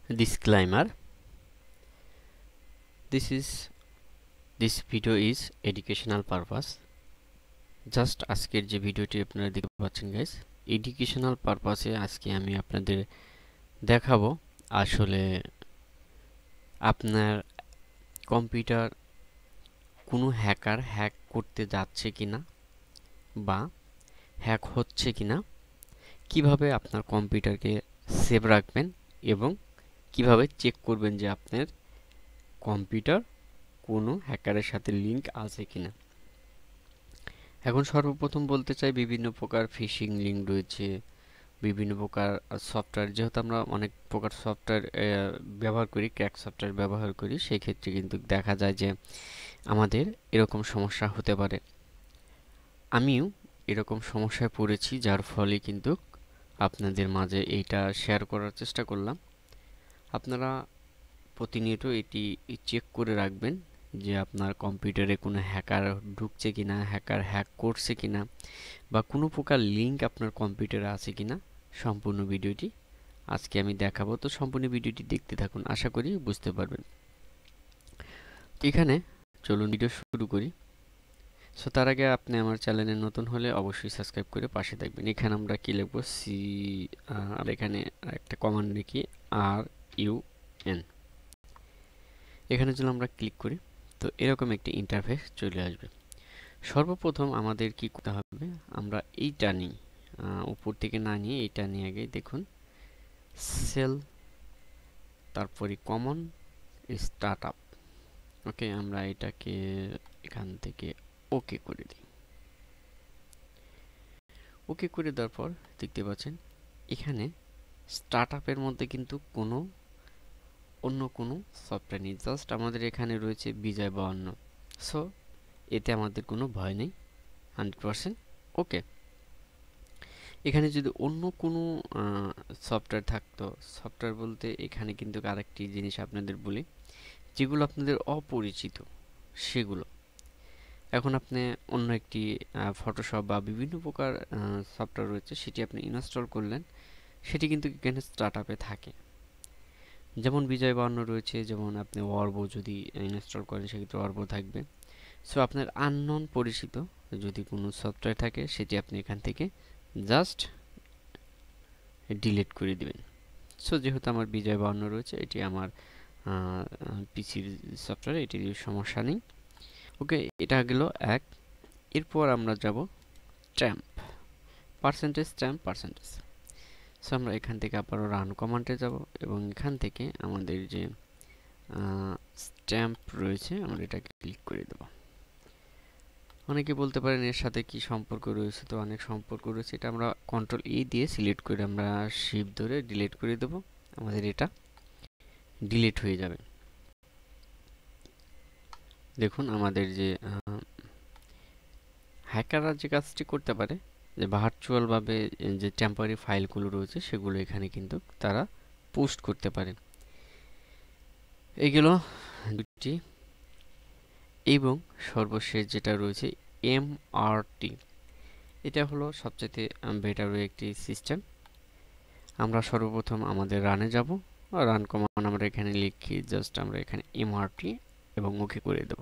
Disclaimer: this video is educational purpose. Just আজকের যে ভিডিওটি আপনারা দেখতে পাচ্ছেন গাইস, এডুকেশনাল পারপাসে আজকে আমি আপনাদের দেখাবো আসলে আপনার কম্পিউটার কোনো হ্যাকার হ্যাক করতে যাচ্ছে কিনা বা হ্যাক হচ্ছে কিনা, কিভাবে আপনার কম্পিউটারকে সেভ রাখবেন এবং কিভাবে চেক করবেন যে আপনার কম্পিউটার কোনো হ্যাকারের সাথে লিংক আছে কিনা। এখন সর্বপ্রথম বলতে চাই, বিভিন্ন প্রকার ফিশিং লিংক রয়েছে, বিভিন্ন প্রকার সফটওয়্যার, যেহেতু আমরা অনেক প্রকার সফটওয়্যার ব্যবহার করি, ক্র্যাক সফটওয়্যার ব্যবহার করি, সেই ক্ষেত্রে কিন্তু দেখা যায় যে আমাদের এরকম সমস্যা হতে পারে। আমিও এরকম সমস্যায় পড়েছি, যার ফলে কিন্তু আপনাদের মাঝে এইটা শেয়ার করার চেষ্টা করলাম। আপনারা প্রতিনিয়ত এটি চেক করে রাখবেন যে আপনার কম্পিউটারে কোনো হ্যাকার ঢুকছে কিনা, হ্যাকার হ্যাক করছে কিনা, বা কোনো প্রকার লিংক আপনার কম্পিউটারে আছে কিনা। সম্পূর্ণ ভিডিওটি আজকে আমি দেখাবো, তো সম্পূর্ণ ভিডিওটি দেখতে থাকুন, আশা করি বুঝতে পারবেন। এখানে চলুন ভিডিও শুরু করি। সো তার আগে আপনি আমার চ্যানেলে নতুন হলে অবশ্যই সাবস্ক্রাইব করে পাশে থাকবেন। এখানে আমরা কি লিখবো, আর এখানে একটা কমান্ড লিখি RUN। এখানে যদি আমরা ক্লিক করি তো এরকম একটি ইন্টারফেস চলে আসবে। সর্বপ্রথম আমাদের কি করতে হবে, আমরা এইটা নিই, উপর থেকে না নিয়ে এইটা নিয়ে আগে দেখুন, সেল, তারপরে কমন, স্টার্ট আপ। ওকে, আমরা এটাকে এখান থেকে ওকে করে দিই। ওকে করে দেওয়ার পর দেখতে পাচ্ছেন এখানে স্টার্ট আপের মধ্যে কিন্তু অন্য কোনো সফটওয়্যার নেই, জাস্ট আমাদের এখানে রয়েছে বিজয় 52। সো এতে আমাদের কোনো ভয় নেই, 100% ওকে। এখানে যদি অন্য কোনো সফটওয়্যার থাকতো, সফটওয়্যার বলতে এখানে কিন্তু আরেকটি জিনিস আপনাদের বলি, যেগুলো আপনাদের অপরিচিত সেগুলো। এখন আপনি অন্য একটি ফটোশপ বা বিভিন্ন প্রকার সফটওয়্যার রয়েছে, সেটি আপনি ইনস্টল করলেন, সেটি কিন্তু এখানে স্টার্ট আপে থাকে। যেমন বিজয় 52 রয়েছে, যেমন আপনি ওয়ার্বো যদি ইনস্টল করেন সেক্ষেত্রে ওয়ার্বো থাকবে। সো আপনার আননোন পরিচিত যদি কোনো সফটওয়্যার থাকে, সেটি আপনি এখান থেকে জাস্ট ডিলিট করে দিবেন। সো যেহেতু আমার বিজয় 52 রয়েছে, এটি আমার পিসির সফটওয়্যার, এটির সমস্যা নেই। ওকে, এটা গেল এক। এরপর আমরা যাব স্ট্যাম্প, পার্সেন্টেজ। সো আমরা এখান থেকে আবারও রান কমান্ডে যাব এবং এখান থেকে আমাদের যে স্ট্যাম্প রয়েছে আমরা এটাকে ক্লিক করে দেব। অনেকে বলতে পারেন এর সাথে কি সম্পর্ক রয়েছে, তো অনেক সম্পর্ক রয়েছে। এটা আমরা কন্ট্রোল দিয়ে সিলেক্ট করে আমরা শিফট ধরে ডিলিট করে দেব, আমাদের এটা ডিলিট হয়ে যাবে। দেখুন আমাদের যে হ্যাকাররা যে কাজটি করতে পারে, যে ভার্চুয়ালভাবে যে টেম্পোরারি ফাইলগুলো রয়েছে সেগুলো এখানে কিন্তু তারা পোস্ট করতে পারে। এইগুলো দুটি, এবং সর্বশেষ যেটা রয়েছে MRT, এটা হলো সবচেয়ে বেটার একটি সিস্টেম। আমরা সর্বপ্রথম আমাদের রানে যাব, রান কমান্ড আমরা এখানে লিখি, জাস্ট আমরা এখানে MRT এবং ওকে করে দেব।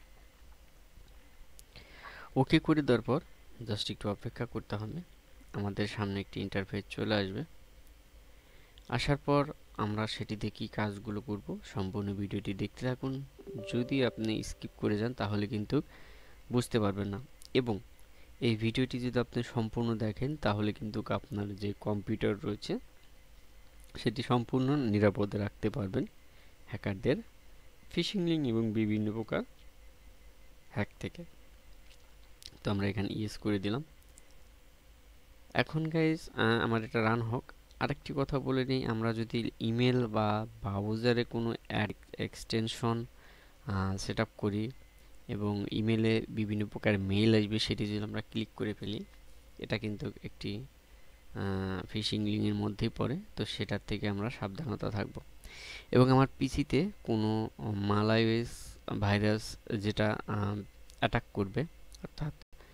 ওকে করে দেওয়ার পর জাস্ট একটু অপেক্ষা করতে হবে, আমাদের সামনে একটি ইন্টারফেস চলে আসবে। আসার পর আমরা সেটিতে কি কাজগুলো করব, সম্পূর্ণ ভিডিওটি দেখতে থাকুন। যদি আপনি স্কিপ করে যান তাহলে কিন্তু বুঝতে পারবেন না, এবং এই ভিডিওটি যদি আপনি সম্পূর্ণ দেখেন তাহলে কিন্তু আপনার যে কম্পিউটার রয়েছে সেটি সম্পূর্ণ নিরাপদে রাখতে পারবেন হ্যাকারদের ফিশিং লিঙ্ক এবং বিভিন্ন প্রকার হ্যাক থেকে। তো আমরা এখানে ইয়েস করে দিলাম। এখন গাইজ আমার এটা রান হোক। আরেকটি কথা বলে নিই, আমরা যদি ইমেল বা ব্রাউজারে কোনো এক্সটেনশন সেট আপ করি এবং ইমেলে বিভিন্ন প্রকার মেইল আসবে, সেটি যদি আমরা ক্লিক করে ফেলি, এটা কিন্তু একটি ফিশিং লিঙ্কের মধ্যেই পড়ে, তো সেটার থেকে আমরা সাবধানতা থাকব। এবং আমার পিসিতে কোনো মালওয়্যার ভাইরাস যেটা অ্যাটাক করবে, অর্থাৎ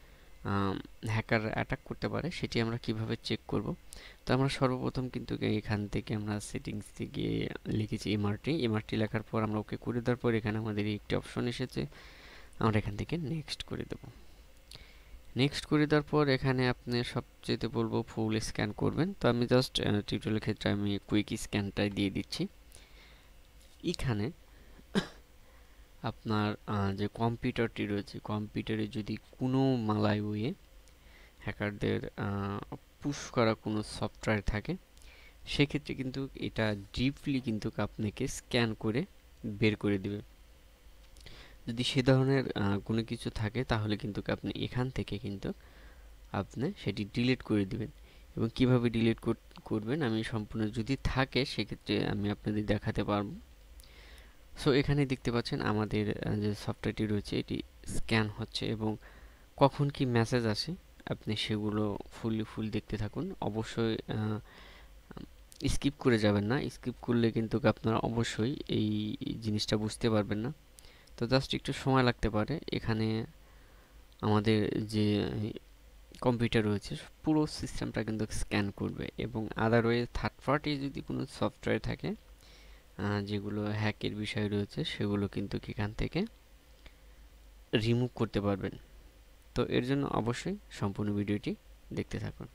হ্যাকার অ্যাটাক করতে পারে সেটি আমরা কিভাবে চেক করব। তো আমরা সর্বপ্রথম কিন্তু এখান থেকে আমরা সেটিংস থেকে লিখেছি এমআরটি লেখার পর আমরা ওকে করে দেওয়ার পর এখানে আমাদের একটি অপশন এসেছে, আমরা এখান থেকে নেক্সট করে দেব। নেক্সট করে দেওয়ার পর এখানে আপনি সবচেয়ে বলবো ফুল স্ক্যান করবেন। তো আমি জাস্ট টিউটোরিয়ালের ক্ষেত্রে আমি কুইক স্ক্যানটাই দিয়ে দিচ্ছি। এখানে আপনার যে কম্পিউটারটি রয়েছে, কম্পিউটারে যদি কোনো মালওয়্যার হ্যাকারদের পুশ করা কোনো সফটওয়্যার থাকে, সেক্ষেত্রে কিন্তু এটা ডিপলি কিন্তু আপনাকে স্ক্যান করে বের করে দিবে। যদি সে ধরনের কোনো কিছু থাকে তাহলে কিন্তু আপনি এখান থেকে কিন্তু আপনি সেটি ডিলিট করে দিবেন। এবং কিভাবে ডিলিট করবেন আমি সম্পূর্ণ যদি থাকে সেক্ষেত্রে আমি আপনাদের দেখাতে পারবো। সো এখানে দেখতে পাচ্ছেন আমাদের যে সফটওয়্যারটি রয়েছে এটি স্ক্যান হচ্ছে এবং কখন কি মেসেজ আসে আপনি সেগুলো ফুল দেখতে থাকুন। অবশ্যই স্কিপ করে যাবেন না, স্কিপ করলে কিন্তু আপনারা অবশ্যই এই জিনিসটা বুঝতে পারবেন না। তো জাস্ট একটু সময় লাগতে পারে। এখানে আমাদের যে কম্পিউটার রয়েছে পুরো সিস্টেমটা কিন্তু স্ক্যান করবে এবং আদারওয়াইজ থার্ড পার্টি যদি কোনো সফটওয়্যার থাকে যেগুলো হ্যাকের বিষয় রয়েছে সেগুলো কিন্তু এখান থেকে রিমুভ করতে পারবেন। তো এর জন্য অবশ্যই সম্পূর্ণ ভিডিওটি দেখতে থাকুন।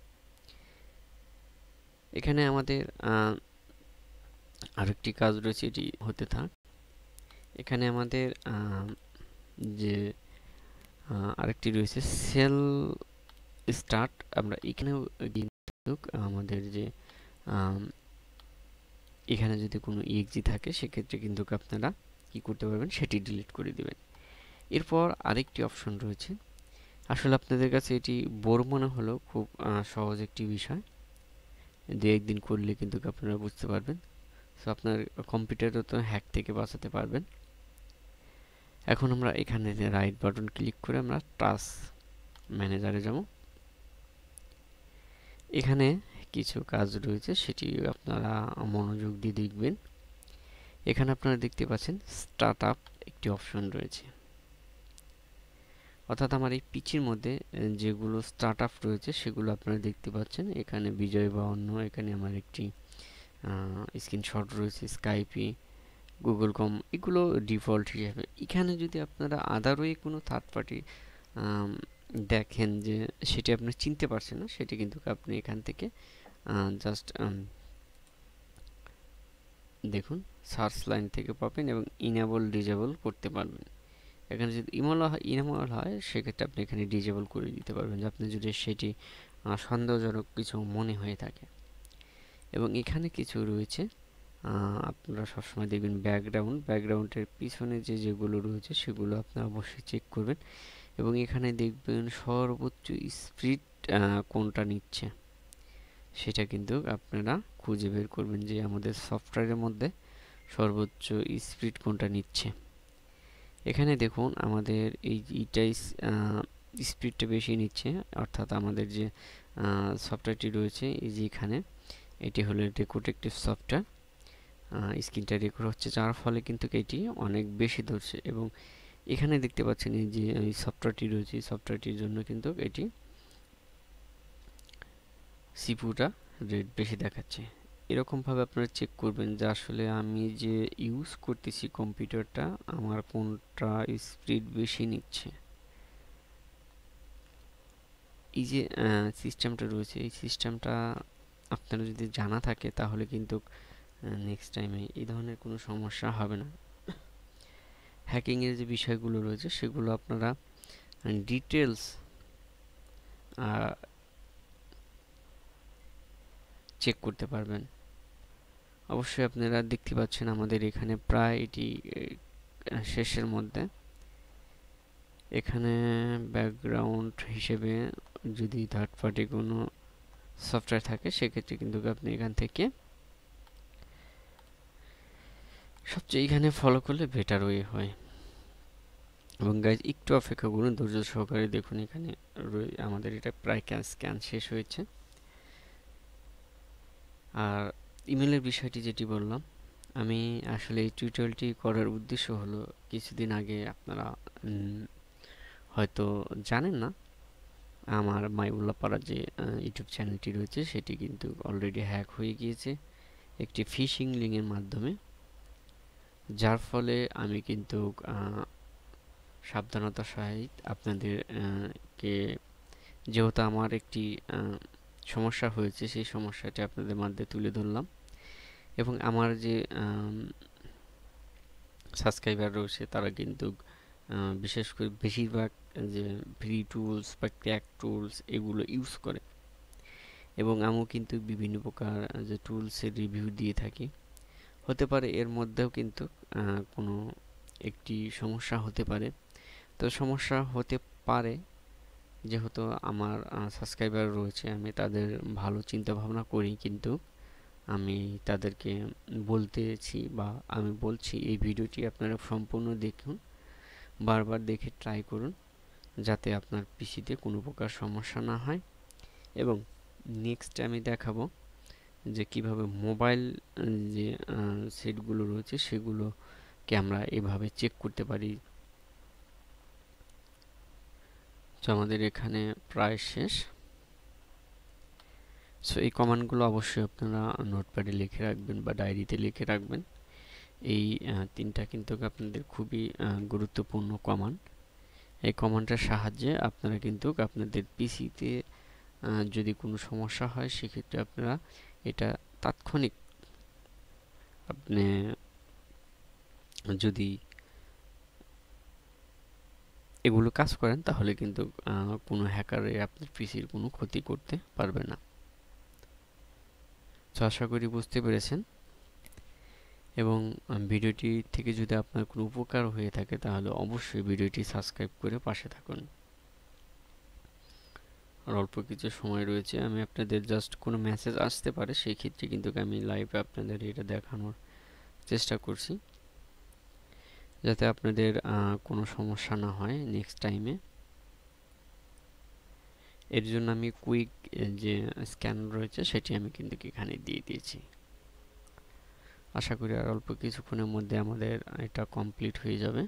এখানে আমাদের আরেকটি কাজ রয়েছে, এটি হতে থাক। এখানে আমাদের যে আরেকটি রয়েছে সেল স্টার্ট, আমরা এখানেও কিন্তু আমাদের যে এখানে যদি কোনো ইএক্সি থাকে সেক্ষেত্রে কিন্তু আপনারা কি করতে পারবেন সেটি ডিলিট করে দিবেন। এরপর আরেকটি অপশন রয়েছে, আসলে আপনাদের কাছে এটি বোর মনে হলেও খুব সহজ একটি বিষয়, দু একদিন করলে কিন্তু আপনারা বুঝতে পারবেন। সো আপনার কম্পিউটারও তো হ্যাক থেকে বাঁচাতে পারবেন। এখন আমরা এখানে রাইট বাটন ক্লিক করে আমরা টাস্ক ম্যানেজারে যাব। এখানে কিছু কাজ রয়েছে সেটি আপনারা মনোযোগ দিয়ে দেখবেন। এখানে আপনারা দেখতে পাচ্ছেন স্টার্ট আপ একটি অপশন রয়েছে, অর্থাৎ আমার এই পিচির মধ্যে যেগুলো স্টার্ট আপ রয়েছে সেগুলো আপনারা দেখতে পাচ্ছেন। এখানে বিজয় বা অন্য, এখানে আমার একটি স্ক্রিনশট রয়েছে, স্কাইপি, গুগল কম, এগুলো ডিফল্ট হিসেবে। এখানে যদি আপনারা আদারওয়ে কোনো থার্ড পার্টি দেখেন যে সেটি আপনি চিনতে পারছেন না, সেটি কিন্তু আপনি এখান থেকে জাস্ট দেখুন সার্চ লাইন থেকে পাবেন এবং ইনেবল ডিজেবল করতে পারবেন। এখানে যদি ইনেবল হয় সেক্ষেত্রে আপনি এখানে ডিজেবল করে দিতে পারবেন, যে আপনি যদি সেটি সন্দেহজনক কিছু মনে হয়ে থাকে। এবং এখানে কিছু রয়েছে আপনারা সবসময় দেখবেন ব্যাকগ্রাউন্ডের পিছনে যেগুলো রয়েছে সেগুলো আপনারা অবশ্যই চেক করবেন। এবং এখানে দেখবেন সর্বোচ্চ স্পিড কোনটা নিচ্ছে সেটা কিন্তু আপনারা খুঁজে বের করবেন, যে আমাদের সফটওয়্যারের মধ্যে সর্বোচ্চ স্পিড কোনটা নিচ্ছে। এখানে দেখুন আমাদের এইটাই স্পিডটা বেশি নিচ্ছে, অর্থাৎ আমাদের যে সফটওয়্যারটি রয়েছে এই যে এখানে এটি হলো রেকর্ড একটি সফটওয়্যার, স্ক্রিনটা রেকর্ড হচ্ছে যার ফলে কিন্তু এটি অনেক বেশি ধরছে। এবং এখানে দেখতে পাচ্ছেন এই যে এই সফটওয়্যারটি রয়েছে, এই সফটওয়্যারটির জন্য কিন্তু এটি সিপিইউটা রেট বেশি দেখাচ্ছে। এরকমভাবে আপনারা চেক করবেন যে আসলে আমি যে ইউজ করতেছি কম্পিউটারটা আমার কোনটা স্পিড বেশি নিচ্ছে। এই যে সিস্টেমটা রয়েছে এই সিস্টেমটা আপনারা যদি জানা থাকে তাহলে কিন্তু নেক্সট টাইমে এই ধরনের কোনো সমস্যা হবে না। হ্যাকিংয়ের যে বিষয়গুলো রয়েছে সেগুলো আপনারা ডিটেলস চেক করতে পারবেন। অবশ্যই আপনারা দেখতে পাচ্ছেন আমাদের এখানে প্রায় এটি শেষের মধ্যে। এখানে ব্যাকগ্রাউন্ড হিসেবে যদি থার্ড পার্টি কোনো সফটওয়্যার থাকে সেক্ষেত্রে কিন্তু আপনি এখান থেকে সবচেয়ে এখানে ফলো করলে বেটার ওয়ে হয়। এবং গাইজ একটু অপেক্ষা করুন, ধৈর্য সহকারে দেখুন। এখানে আমাদের এটা প্রায় স্ক্যান শেষ হয়েছে। আর ইমেলের বিষয়টি যেটি বললাম, আমি আসলে এই টিউটোরিয়ালটি করার উদ্দেশ্য হলো কিছুদিন আগে আপনারা হয়তো জানেন না, আমার মাইবুল্লাহ পাড়া যে ইউটিউব চ্যানেলটি রয়েছে সেটি কিন্তু অলরেডি হ্যাক হয়ে গিয়েছে একটি ফিশিং লিঙ্কের মাধ্যমে, যার ফলে আমি কিন্তু সাবধানতার সহিত আপনাদের কে যেহেতু আমার একটি সমস্যা হয়েছে সেই সমস্যাটি আপনাদের মধ্যে তুলে ধরলাম, এবং আমার যে সাবস্ক্রাইবার রয়েছে তারা কিন্তু বিশেষ করে বেশিরভাগ যে ফ্রি টুলস বা ক্র্যাক টুলস এগুলো ইউজ করে, এবং আমিও কিন্তু বিভিন্ন প্রকার যে টুলসের রিভিউ দিয়ে থাকি। হতে পারে এর মধ্যেও কিন্তু কোনো একটি সমস্যা হতে পারে। তো সমস্যা হতে পারে যেহেতু আমার সাবস্ক্রাইবার রয়েছে, আমি তাদের ভালো চিন্তা ভাবনা করি, কিন্তু আমি তাদেরকে বলতেছি বা আমি বলছি এই ভিডিওটি আপনারা সম্পূর্ণ দেখুন, বারবার দেখে ট্রাই করুন যাতে আপনার পিসিতে কোনো প্রকার সমস্যা না হয়। এবং নেক্সট আমি দেখাবো যে কিভাবে মোবাইল যে সেটগুলো রয়েছে সেগুলোকে আমরা এভাবে চেক করতে পারি। তো আমাদের এখানে প্রায় শেষ। সো এই কমান্ডগুলো অবশ্যই আপনারা নোটপ্যাডে লিখে রাখবেন বা ডায়েরিতে লিখে রাখবেন। এই তিনটা কিন্তু আপনাদের খুবই গুরুত্বপূর্ণ কমান্ড। এই কমান্ডের সাহায্যে আপনারা কিন্তু আপনাদের পিসিতে যদি কোনো সমস্যা হয় সেক্ষেত্রে আপনারা এটা তাৎক্ষণিক আপনি যদি এগুলো কাজ করেন তাহলে কিন্তু কোনো হ্যাকারে আপনার পিসির কোনো ক্ষতি করতে পারবে না। তো আশা করি বুঝতে পেরেছেন, এবং ভিডিওটি থেকে যদি আপনার কোনো উপকার হয়ে থাকে তাহলে অবশ্যই ভিডিওটি সাবস্ক্রাইব করে পাশে থাকুন। আর অল্প কিছু সময় রয়েছে, আমি আপনাদের জাস্ট কোনো মেসেজ আসতে পারে সেই ক্ষেত্রে কিন্তু আমি লাইভে আপনাদের এটা দেখানোর চেষ্টা করছি যাতে আপনাদের কোনো সমস্যা না হয় নেক্সট টাইমে। এর জন্য আমি কুইক যে স্ক্যান রয়েছে সেটি আমি কিন্তু এখানে দিয়ে দিয়েছি। আশা করি আর অল্প কিছুক্ষণের মধ্যে আমাদের এটা কমপ্লিট হয়ে যাবে।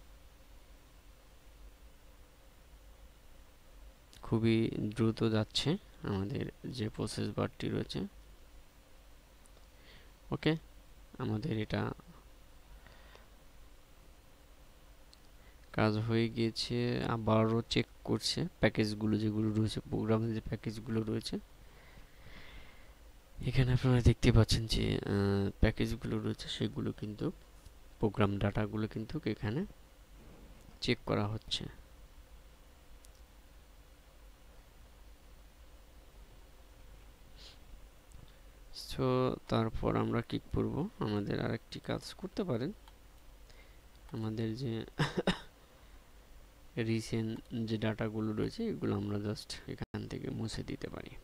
খুবই দ্রুত যাচ্ছে আমাদের যে প্রসেস বারটি রয়েছে। ওকে, আমাদের এটা কাজ হয়ে গিয়েছে। আবারও চেক করছে প্যাকেজগুলো যেগুলো রয়েছে, প্রোগ্রামের যে প্যাকেজগুলো রয়েছে। এখানে আপনারা দেখতে পাচ্ছেন যে প্যাকেজগুলো রয়েছে সেগুলো কিন্তু প্রোগ্রাম ডাটাগুলো কিন্তু এখানে চেক করা হচ্ছে। সো তারপর আমরা কি করব, আমাদের আরেকটি কাজ করতে পারেন, আমাদের যে রিসেন্ট যে ডাটাগুলো রয়েছে এগুলো আমরা জাস্ট এখান থেকে মুছে দিতে পারি।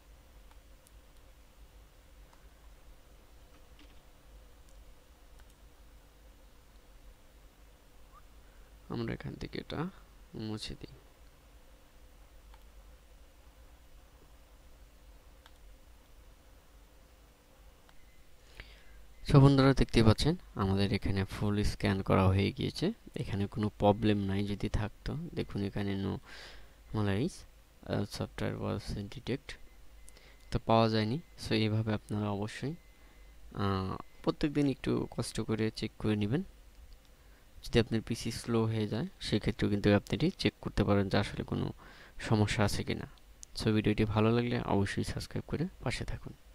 আমরা এখান থেকে এটা মুছে দিই। সো বন্ধুরা দেখতে পাচ্ছেন আমাদের এখানে ফুল স্ক্যান করা হয়ে গিয়েছে, এখানে কোনো প্রবলেম নাই। যদি থাকতো দেখুন এখানে no malaise software was detect, তো পাওয়া যায়নি। সো এইভাবে আপনারা অবশ্যই প্রত্যেকদিন একটু কষ্ট করে চেক করে নেবেন। যদি আপনার পিসি স্লো হয়ে যায় সেক্ষেত্রেও কিন্তু আপনি এটি চেক করতে পারেন যে আসলে কোনো সমস্যা আছে কিনা। সো ভিডিওটি ভালো লাগলে অবশ্যই সাবস্ক্রাইব করে পাশে থাকুন।